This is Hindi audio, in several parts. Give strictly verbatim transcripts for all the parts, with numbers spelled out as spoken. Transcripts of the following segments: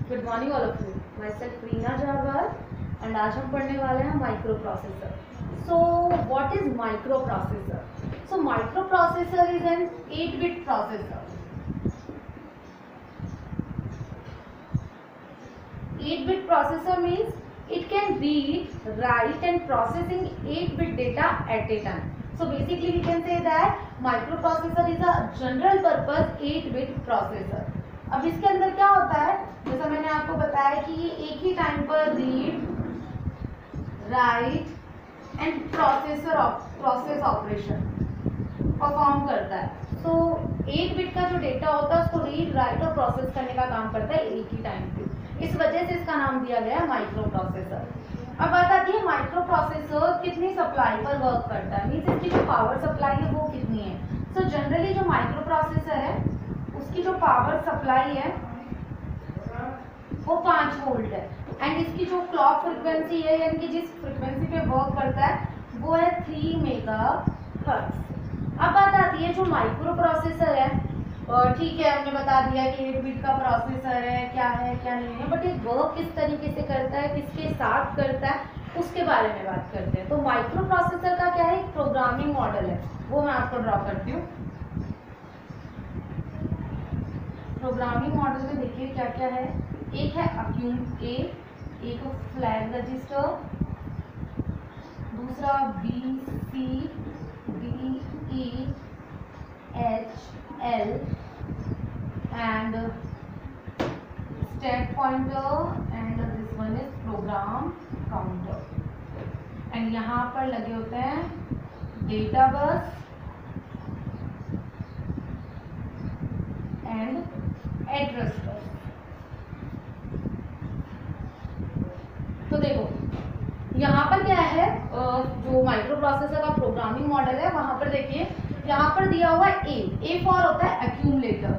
Good morning all of you. Myself Reena Jarwal and आज हम पढ़ने वाले हैं micro processor. So what is micro processor? So micro processor is an eight bit processor. eight bit processor means it can read, write and processing eight bit data at a time. So basically we can say that microprocessor is a general purpose eight bit processor. अब इसके अंदर क्या होता है, जैसा मैंने आपको बताया कि ये एक ही टाइम पर read, write and processor process operation perform करता है। तो एट बिट का जो डेटा होता है उसको रीड, राइट और प्रोसेस करने का काम करता है एक ही टाइम पे। इस वजह से इसका नाम दिया गया है माइक्रो प्रोसेसर। अब बात आती है माइक्रो प्रोसेसर कितनी सप्लाई पर वर्क करता है, मीन्स इसकी जो पावर सप्लाई है वो कितनी है। सो so, जनरली जो माइक्रो प्रोसेसर है उसकी जो पावर सप्लाई है वो पाँच वोल्ट है एंड इसकी जो क्लॉक फ्रिक्वेंसी है यानी कि जिस फ्रिक्वेंसी पे वर्क करता है वो है थ्री मेगा हर्ट्ज। अब बात आती है जो माइक्रो प्रोसेसर है, और ठीक है हमने बता दिया कि एट बिट का प्रोसेसर है, क्या है क्या नहीं है, बट ये वर्क किस तरीके से करता है, किसके साथ करता है, उसके बारे में बात करते हैं। तो माइक्रो प्रोसेसर का क्या है, एक प्रोग्रामिंग मॉडल है, वो मैं आपको ड्रॉ करती हूँ। प्रोग्रामिंग मॉडल में देखिए क्या क्या है, एक है अक्यूम ए, एक फ्लैग रजिस्टर, दूसरा B C D E H L and stack pointer and this one is program counter and यहाँ पर लगे होते हैं data bus and address bus। तो देखो यहाँ पर क्या है, जो माइक्रो प्रोसेसर का प्रोग्रामिंग मॉडल है वहां पर देखिए यहाँ पर दिया हुआ है ए ए फॉर होता है एक्यूमुलेटर।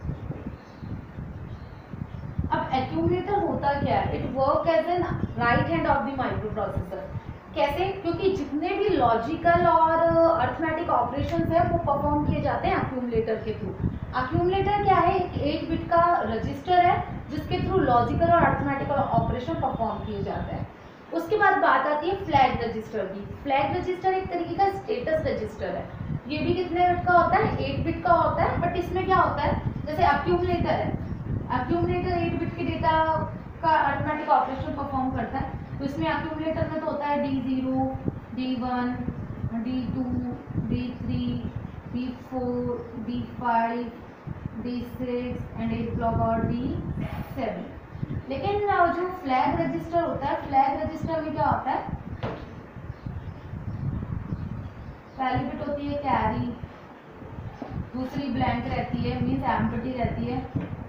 अब एक्यूमुलेटर होता क्या है, it work as an right hand of the micro processor. कैसे? क्योंकि जितने भी लॉजिकल और अर्थमेटिक ऑपरेशंस है वो परफॉर्म किए जाते हैं एक्यूमुलेटर के थ्रू। एक्यूमुलेटर क्या है, एक एट बिट का रजिस्टर है जिसके थ्रू लॉजिकल और अर्थमेटिकल ऑपरेशन परफॉर्म किए जाते हैं। उसके बाद बात आती है फ्लैग रजिस्टर की। फ्लैग रजिस्टर एक तरीके का स्टेटस रजिस्टर है, ये भी कितने बिट का होता है, एट बिट का होता है, बट इसमें क्या होता है, जैसे एक्यूमुलेटर है, एक्यूमुलेटर एट बिट के डेटा का अर्थमेटिक ऑपरेशन परफॉर्म करता है। तो इसमें एक्यूमुलेटर में तो होता है D zero, D one, D two, D three, D four, D five, D six and eight block और डी सेवन। लेकिन जो फ्लैग रजिस्टर होता है, फ्लैग रजिस्टर में क्या होता है, पहली बिट होती है कैरी, दूसरी ब्लैंक रहती है मीन्स एम्प्टी रहती है,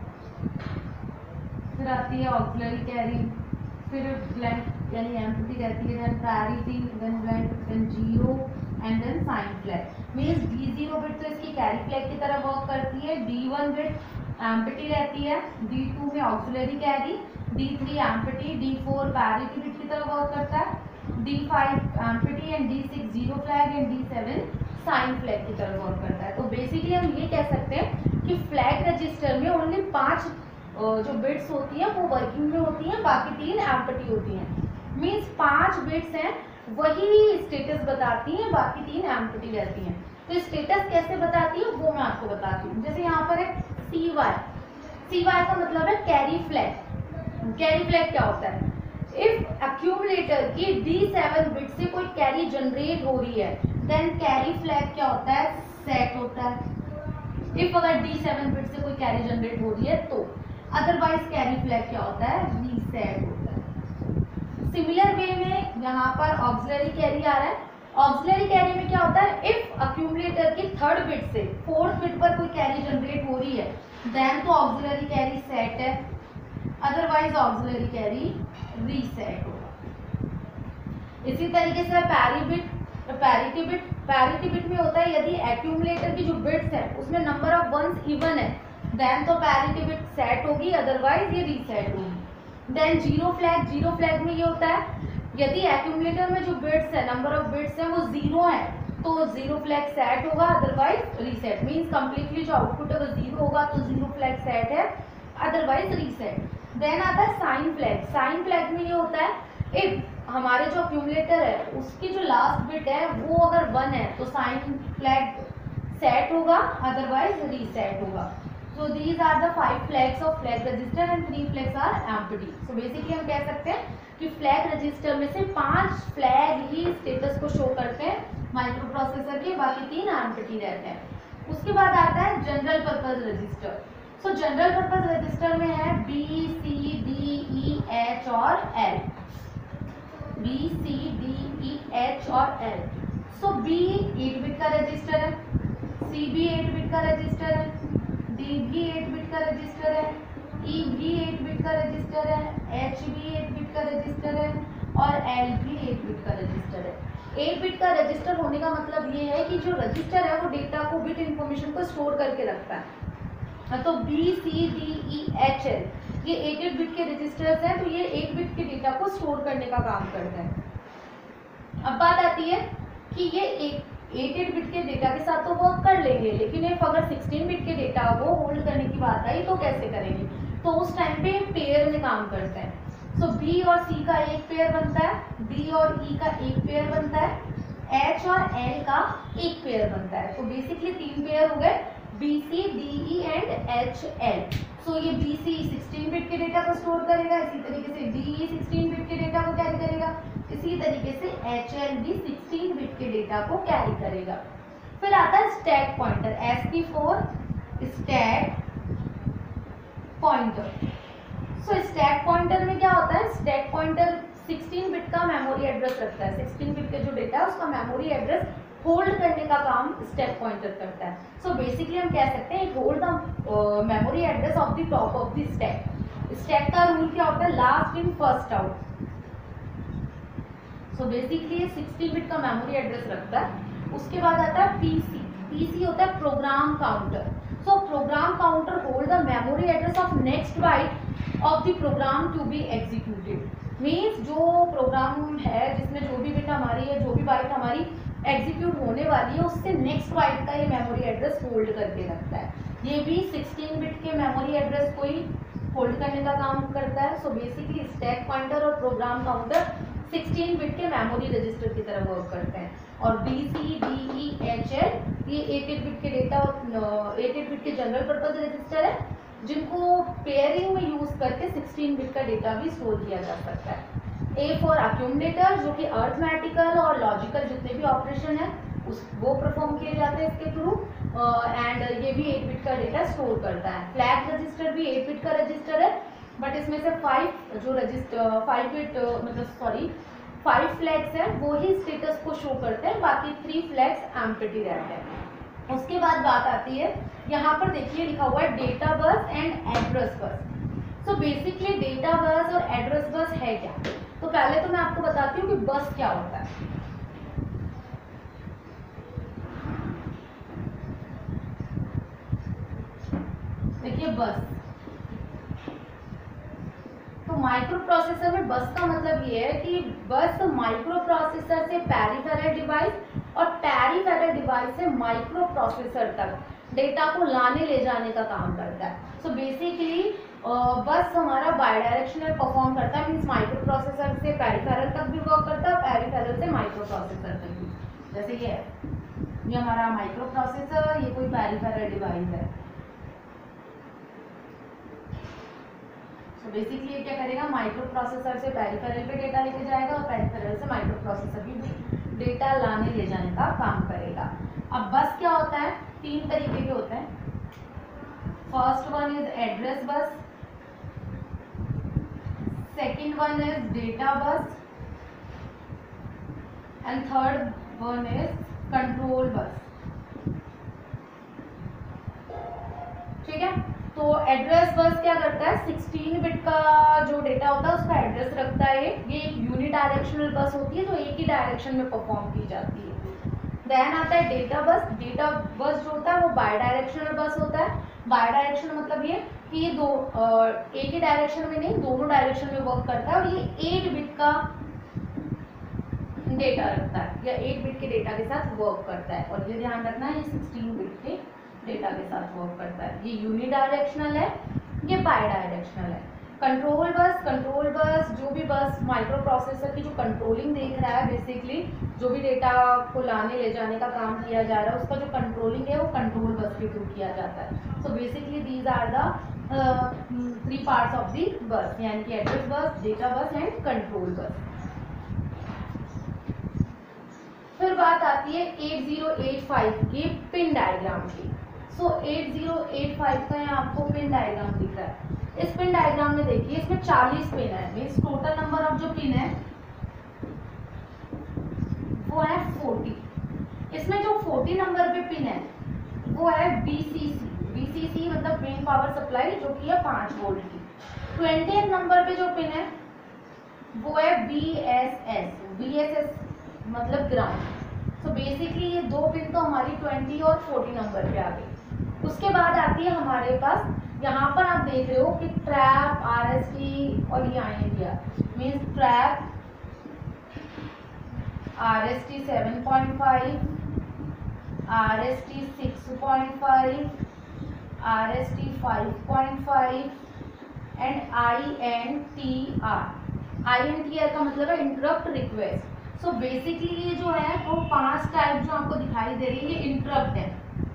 फिर आती है ऑक्सिलरी कैरी, फिर ब्लैंक यानी एम्प्टी रहती है, then parity, then blank, then zero and then sign flag. Means D zero bit तो इसकी कैरी फ्लैग की तरह वर्क करती है, डी वन बिट एम्प्टी रहती है, डी टू में auxiliary carry, D three empty, D four parity bit की तरह वर्क करता है, D five empty and D six zero flag and D seven sign flag की तरह वर्क करता है। तो बेसिकली हम ये कह सकते हैं कि फ्लैग रजिस्टर में ओनली पांच जो बिट्स होती हैं वो वर्किंग में होती हैं, बाकी तीन एम्प्टी होती हैं। मींस पांच बिट्स हैं वही स्टेटस बताती हैं, बाकी तीन एम्प्टी रहती हैं। तो स्टेटस कैसे बताती है वो मैं आपको बताती हूँ। जैसे यहाँ पर है सी वाई, सी वाई का मतलब है कैरी फ्लैग। कैरी फ्लैग क्या होता है, इफ एक्यूमुलेटर की डी सेवन बिट से कोई कैरी जनरेट हो रही है देन कैरी फ्लैग क्या होता है, सेट होता है। इफ अगर डी सेवन बिट से कोई कैरी जनरेट हो रही है तो, अदरवाइज कैरी फ्लैग क्या होता है, रीसेट होता है। सिमिलर वे में यहाँ पर ऑक्सिलरी कैरी आ रहा है। ऑक्सिलरी कैरी में क्या होता है, इफ एक्यूमुलेटर की थर्ड बिट से फोर्थ बिट पर कोई कैरी जनरेट हो रही है देन तो ऑक्सिलरी कैरी सेट है, अदरवाइज ऑक्सिलरी कैरी रीसेट होगा। इसी तरीके से parity bit, parity bit, parity bit में होता है यदि एक्यूमुलेटर की जो बिट्स है उसमें नंबर ऑफ वंस इवन है देन तो पैरिटी बिट सेट होगी, अदरवाइज ये रीसेट होगी। Then zero flag, zero flag में ये होता है यदि एक्यूमुलेटर में जो बिट्स है, नंबर ऑफ बिट्स है वो जीरो है तो जीरो फ्लैग सेट होगा, अदरवाइज रीसेट। मीन्स कंप्लीटली जो आउटपुट है वो जीरो होगा तो जीरो फ्लैग सेट है, अदरवाइज रीसेट। देन आता है साइन फ्लैग। साइन फ्लैग में ये होता है इफ हमारे जो अक्यूमुलेटर है उसकी जो लास्ट बिट है वो अगर वन है तो साइन फ्लैग सेट होगा, अदरवाइज रीसेट होगा। So these are the five flags of flag register and three flags are empty. So basically हम कह सकते हैं कि फ्लैग रजिस्टर में से पांच फ्लैग ही स्टेटस को शो करते हैं माइक्रो प्रोसेसर के, बाकी तीन एम्प्टी रहते हैं। उसके बाद आता है general purpose register. So general purpose register में है B C D E H और L, B C D E H और L. So B eight bit का रजिस्टर है, सी भी एट बिट का रजिस्टर है, डी भी एट बिट का रजिस्टर है, ई भी एट बिट का रजिस्टर है, एच भी एट बिट का रजिस्टर है और एल भी एट बिट का रजिस्टर है। एट बिट का रजिस्टर होने का मतलब ये है कि जो रजिस्टर है वो डेटा को, बिट इंफॉर्मेशन को स्टोर करके रखता है। तो B C D E H L ये एट एट बिट के रजिस्टर्स हैं, तो ये एट बिट के डेटा को स्टोर करने का काम करते हैं। अब बात आती है कि ये एक एट एट बिट के डेटा के साथ तो वर्क कर लेंगे, लेकिन इफ अगर सिक्सटीन बिट के डेटा को होल्ड करने की बात आई तो कैसे करेंगे? तो उस टाइम पे पेयर में काम करते हैं। सो so, बी और सी का एक पेयर बनता है, डी और ई का एक पेयर बनता है, एच और एल का एक पेयर बनता है। तो बेसिकली तीन पेयर हो गए, B C D E and H L. So ये बी सी सिक्सटीन बिट के डेटा को स्टोर करेगा, इसी तरीके से डी ई सिक्सटीन बिट के डेटा को कैरी करेगा, इसी तरीके से एच एल भी सिक्सटीन बिट के डेटा को कैरी करेगा। फिर आता है स्टैक पॉइंटर, एस की for stack pointer. So stack pointer में क्या होता है? स्टैक पॉइंटर सिक्सटीन बिट का मेमोरी एड्रेस रखता है। सिक्सटीन बिट के जो डेटा है उसका मेमोरी एड्रेस होल्ड करने का काम स्टैक पॉइंटर करता है। सो बेसिकली हम कह सकते हैं it hold the memory address of the top of the stack. Stack का रूल क्या होता है? Last in first out. So basically ये सिक्सटीन बिट का मेमोरी एड्रेस रखता है। उसके बाद आता है पीसी। पीसी होता है program counter. So program counter hold the memory address of next byte of the program to be executed. Means जो प्रोग्राम है जिसमें जो भी बिट हमारी है, जो भी बाइट हमारी एग्जीक्यूट होने वाली है, उससे नेक्स्ट बाइट का ये मेमोरी एड्रेस होल्ड करके रखता है। ये भी सिक्सटीन बिट के मेमोरी एड्रेस को ही होल्ड करने का काम करता है। सो बेसिकली स्टैक पॉइंटर और प्रोग्राम काउंटर सिक्सटीन बिट के मेमोरी रजिस्टर की तरह वर्क करते हैं। और B C D E H L ये एट एट बिट के डेटा और एट एट बिट के जनरल पर्पज रजिस्टर है, जिनको पेयरिंग में यूज करके सिक्सटीन बिट का डेटा भी स्टोर किया जा सकता है। ए फॉर अक्यूमुलेटर, जो कि अर्थमेटिकल और लॉजिकल जितने भी ऑपरेशन है उस वो परफॉर्म किए जाते हैं इसके थ्रू, एंड ये भी एट बिट का डेटा स्टोर करता है। फ्लैग रजिस्टर भी एट बिट का रजिस्टर है, बट इसमें से फाइव जो रजिस्टर फाइव बिट मतलब सॉरी फाइव फ्लैग्स हैं वो ही स्टेटस को शो करते हैं, बाकी थ्री फ्लैग्स एम्प्टी रहते हैं। उसके बाद बात आती है, यहाँ पर देखिए लिखा हुआ है data bus and address bus. So basically data bus और एड्रेस बस है क्या? तो पहले तो मैं आपको बताती हूँ कि बस क्या होता है। देखिए बस, तो माइक्रो प्रोसेसर में बस का मतलब ये है कि बस माइक्रो प्रोसेसर से पेरिफेरल डिवाइस और पेरिफेरल डिवाइस से माइक्रो प्रोसेसर तक डेटा को लाने ले जाने का काम करता है। सो बेसिकली बस हमारा बायडायरेक्शनल परफॉर्म करता है, मीन्स माइक्रो प्रोसेसर से पेरिफेरल तक भी वर्क करता है और पेरिफेरल से माइक्रो प्रोसेसर तक भी। जैसे ये है, ये हमारा माइक्रो प्रोसेसर, ये कोई पेरिफेरल डिवाइस है। तो बेसिकली ये क्या करेगा? माइक्रो प्रोसेसर से पेरिफेरल पे डेटा लेके जाएगा और पेरिफेरल से माइक्रो प्रोसेसर भी डेटा लाने ले जाने का काम करेगा। अब बस क्या होता है? तीन तरीके के होते हैं। First one is address bus, second one is data bus and third one is control bus. ठीक है, तो एड्रेस बस क्या करता है? सिक्सटीन बिट का जो डेटा होता है उसका एड्रेस रखता है। ये एक यूनिडायरेक्शनल बस होती है, जो एक ही डायरेक्शन में परफॉर्म की जाती है। देन आता है डेटा बस। डेटा बस जो होता है वो बाय डायरेक्शनल बस होता है। बाय डायरेक्शनल मतलब ये कि ये दो एक ही डायरेक्शन में नहीं, दोनों डायरेक्शन में वर्क करता है और ये एट बिट का डेटा रखता है या एट बिट के डेटा के साथ वर्क करता है। और ये ध्यान रखना है, ये सिक्सटीन बिट के डेटा के साथ वर्क करता है। ये यूनिडायरेक्शनल है, ये बाय डायरेक्शनल है। कंट्रोल बस, कंट्रोल बस जो भी बस माइक्रो प्रोसेसर की जो कंट्रोलिंग देख रहा है, बेसिकली जो भी डेटा को लाने ले जाने का काम किया जा रहा है उसका जो कंट्रोलिंग है वो कंट्रोल बस के थ्रू किया जाता है। So basically these are the three parts of the bus, यानी कि address bus, data bus and control bus. फिर बात आती है एट ज़ीरो एट फाइव के पिन डायग्राम की। सो एट ज़ीरो एट फाइव का यहाँ आपको पिन डायग्राम दिख रहा है। इस पिन डायग्राम में देखिए इसमें चालीस पिन है, मीन्स टोटल नंबर ऑफ जो पिन है वो है चालीस। इसमें जो चालीस नंबर पे पिन है वो है बीसीसी। बीसीसी मतलब मेन पावर सप्लाई, जो कि है पाँच वोल्ट की। ट्वेंटी नंबर पे जो पिन है वो है बीएसएस। बीएसएस मतलब ग्राउंड। सो बेसिकली ये दो पिन तो हमारी बीस और चालीस नंबर पे आ गई। उसके बाद आती है हमारे पास, यहाँ पर आप देख रहे हो कि ट्रैप, आरएसटी और ये आएंगे, means trap, RST seven point five, RST six point five, RST five point five and INTR. INTR का मतलब है इंटरप्ट रिक्वेस्ट। सो बेसिकली ये जो है वो पांच टाइप जो आपको दिखाई दे रही है ये इंटरप्ट है,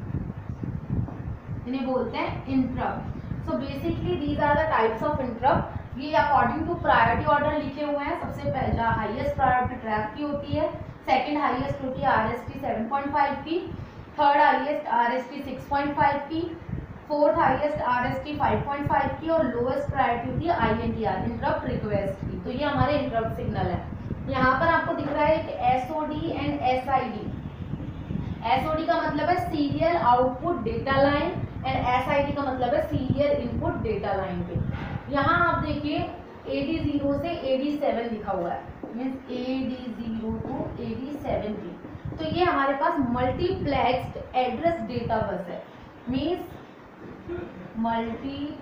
इन्हें बोलते हैं interrupt. So basically these are the types of interrupt. ये अकॉर्डिंग टू प्रायोरिटी ऑर्डर लिखे हुए हैं। सबसे पहला हाईएस्ट प्रायोरिटी ट्रैप की होती है, सेकंड हाईएस्ट होती है आरएसटी सेवन पॉइंट फाइव की, third highest RST six point five की, fourth highest RST five point five की और लोएस्ट प्रायोरिटी होती है आईएनटीआर, इंटरप्ट रिक्वेस्ट की। तो ये हमारे इंटरप्ट सिग्नल है। यहाँ पर आपको दिख रहा है कि एसओडी एंड एसआईडी। एसओडी का मतलब है serial output data line and SID का मतलब है सीरियल इनपुट डेटा लाइन पे। यहाँ आप देखिए एडी जीरो से एडी सेवन लिखा हुआ है, means AD zero to AD seven की। तो ये हमारे पास मल्टीप्लेक्स्ड एड्रेस डेटा बस है, means multiplexed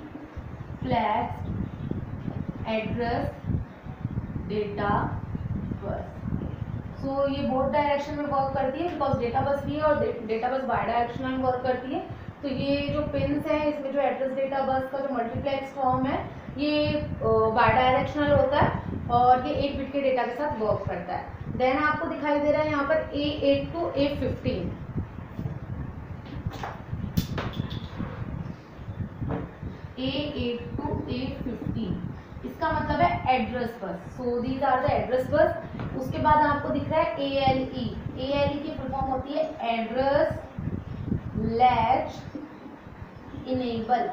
address data bus. So so, ये बोथ डायरेक्शन में वर्क करती है, बिकॉज डेटा बस भी है और data bus bye directional work करती है। तो ये जो पिन्स हैं इसमें जो एड्रेस डेटा बस का जो मल्टीप्लेक्स फॉर्म है ये बाय डायरेक्शनल होता है और ये एट बिट के डेटा के साथ वर्क करता है। देन आपको दिखाई दे रहा है यहाँ पर A eight to A fifteen. A eight to A fifteen इसका मतलब है address bus. So these are the address bus. उसके बाद आपको दिख रहा है A L E. A L E की फुल फॉर्म होती है एड्रेस लैच इनेबल।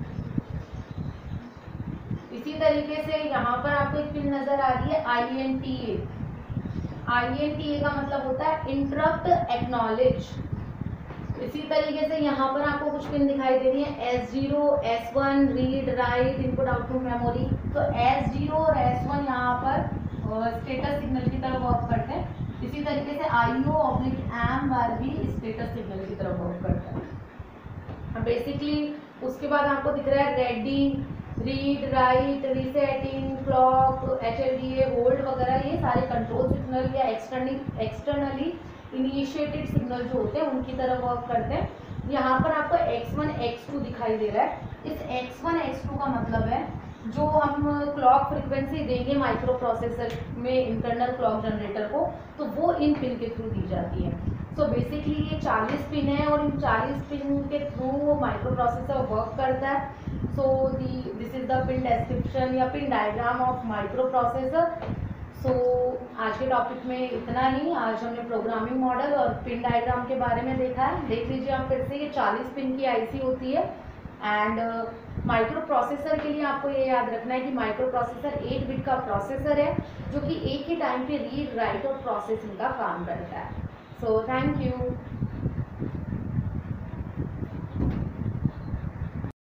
इसी तरीके से यहाँ पर आपको एक पिन नजर आ रही है I N T A. I N T A का मतलब होता है इंटरप्ट एक्नॉलेज। इसी तरीके से यहाँ पर आपको कुछ पिन दिखाई दे रही है S zero, S one, read write input output memory. तो एस जीरो और एस वन यहाँ पर स्टेटस सिग्नल की तरह वर्क करते हैं। इसी तरीके से आई ओ ऑब्लिक एम बार भी स्टेटस सिग्नल की तरह वर्क करता है बेसिकली। उसके बाद आपको दिख रहा है ready, read write, resetting, clock, H L D A, hold वगैरह, ये सारे कंट्रोल सिग्नल या एक्सटर्नली एक्सटर्नली इनिशिएटेड सिग्नल जो होते हैं उनकी तरह वर्क करते हैं। यहाँ पर आपको एक्स वन एक्स टू दिखाई दे रहा है। इस एक्स वन एक्स टू का मतलब है जो हम क्लॉक फ्रिक्वेंसी देंगे माइक्रो प्रोसेसर में इंटरनल क्लॉक जनरेटर को, तो वो इन पिन के थ्रू दी जाती है। सो so बेसिकली ये चालीस पिन है और इन चालीस पिन के थ्रू वो माइक्रो प्रोसेसर वर्क करता है। So the this is the pin description या pin diagram of micro processor. So so, आज के टॉपिक में इतना ही। आज हमने प्रोग्रामिंग मॉडल और पिन डायग्राम के बारे में देखा है। देख लीजिए आप फिर से, ये चालीस पिन की आईसी होती है एंड माइक्रो प्रोसेसर के लिए आपको ये याद रखना है कि माइक्रो प्रोसेसर एट बिट का प्रोसेसर है जो कि एक ही टाइम पे रीड राइट और प्रोसेसिंग का काम करता है। So thank you.